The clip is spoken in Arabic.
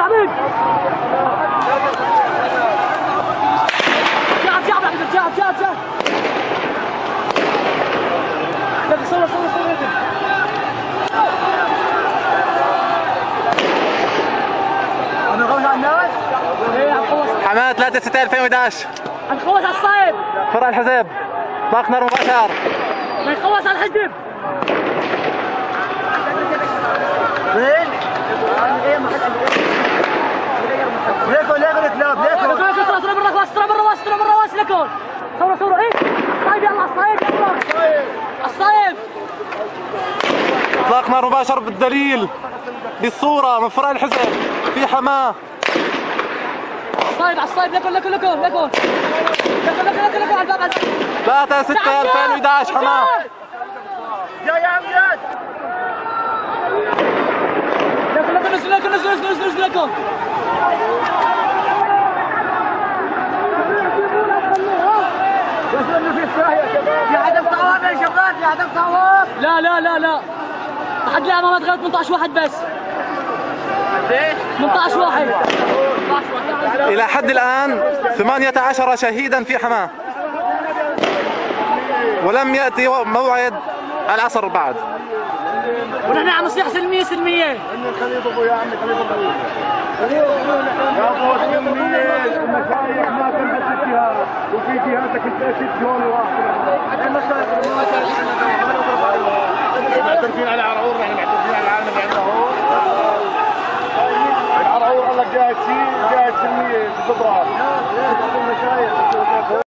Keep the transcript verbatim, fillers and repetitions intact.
حبيب جاب جاب جاب جاب جاب صور صور صور حماة ثلاثة ستة ألفين وأحد عشر هنخلص على الصيد فرع الحزب طلق نار مباشر بنخلص على الحزب وين؟ ليكو ليكو الكلاب ليكو ليكو ليكو ترى بالرواس ترى بالرواس ترى بالرواس ليكو صوروا صوروا ايه الصيد يلا الصيد يلا الصيد اطلاق نار مباشر بالدليل بالصورة من فرع الحزب في حماة الصيد على الصيد ليكو ليكو ليكو ليكو ليكو ليكو ليكو على الباب ثلاثة ستة ألفين وأحد عشر حماة يا يا امجد ليكو ليكو نزل ليكو نزل نزل نزل نزل ليكو في هدف صواب يا شباب في هدف صواب لا لا لا لا لحد الان ما تغير ثمانية عشر واحد بس قديش؟ ثمانية عشر واحد إلى حد الآن ثمانية عشر شهيدا في حماة ولم يأتي موعد العصر بعد ونحن عم نصيح سلمية سلمية خليط ابو يا عمي خليط ابو يا ابو سلمية المشايخ ما تنحس فيها وفي جهاتك انت ست جول واحد معترفين على عرعور نحن معترفين على العالم اللي عندنا هون العرعور قال لك جاهز سي جاهز سلمية بالضبط